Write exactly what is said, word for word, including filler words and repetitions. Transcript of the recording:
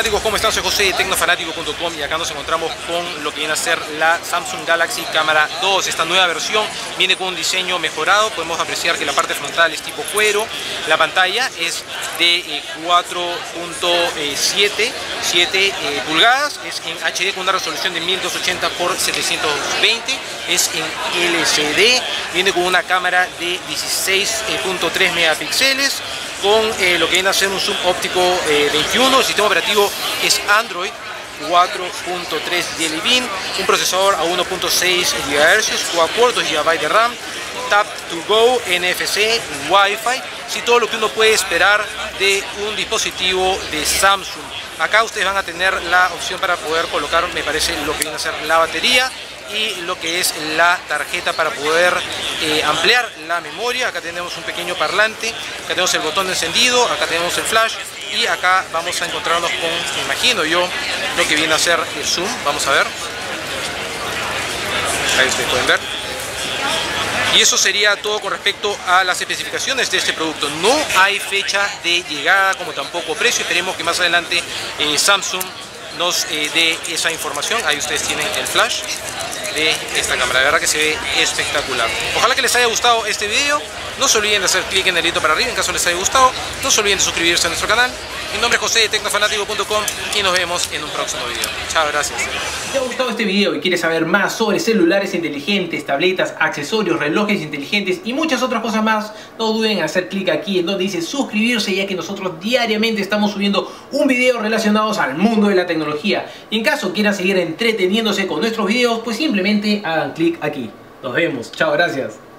Tecnofanáticos, ¿cómo están? Soy José de tecnofanático punto com y acá nos encontramos con lo que viene a ser la Samsung Galaxy Cámara dos. Esta nueva versión viene con un diseño mejorado. Podemos apreciar que la parte frontal es tipo cuero. La pantalla es de eh, cuatro punto siete eh, pulgadas. Es en H D con una resolución de mil doscientos ochenta por setecientos veinte. Es en L C D. Viene con una cámara de dieciséis punto tres megapíxeles. Con eh, lo que viene a ser un zoom óptico eh, veintiuno, el sistema operativo es Android cuatro punto tres Jelly Bean, un procesador a uno punto seis gigahercios, quad core, dos gigabytes de RAM, Tap to Go, N F C, Wi-Fi, sí, todo lo que uno puede esperar de un dispositivo de Samsung. Acá ustedes van a tener la opción para poder colocar, me parece, lo que viene a ser la batería y lo que es la tarjeta para poder eh, ampliar la memoria. Acá tenemos un pequeño parlante, acá tenemos el botón de encendido, acá tenemos el flash y acá vamos a encontrarnos con, me imagino yo, lo que viene a ser el zoom. Vamos a ver, ahí ustedes pueden ver. Y eso sería todo con respecto a las especificaciones de este producto. No hay fecha de llegada, como tampoco precio. Esperemos que más adelante eh, Samsung nos eh, dé esa información. Ahí ustedes tienen el flash de esta cámara, de verdad que se ve espectacular. Ojalá que les haya gustado este video. No se olviden de hacer clic en el dedito para arriba en caso les haya gustado. No se olviden de suscribirse a nuestro canal. Mi nombre es José de tecnofanático punto com y nos vemos en un próximo video. Chao, gracias. Si te ha gustado este video y quieres saber más sobre celulares inteligentes, tabletas, accesorios, relojes inteligentes y muchas otras cosas más, no duden en hacer clic aquí en donde dice suscribirse, ya que nosotros diariamente estamos subiendo un video relacionados al mundo de la tecnología. Y en caso quieran seguir entreteniéndose con nuestros videos, pues simplemente hagan clic aquí. Nos vemos. Chao, gracias.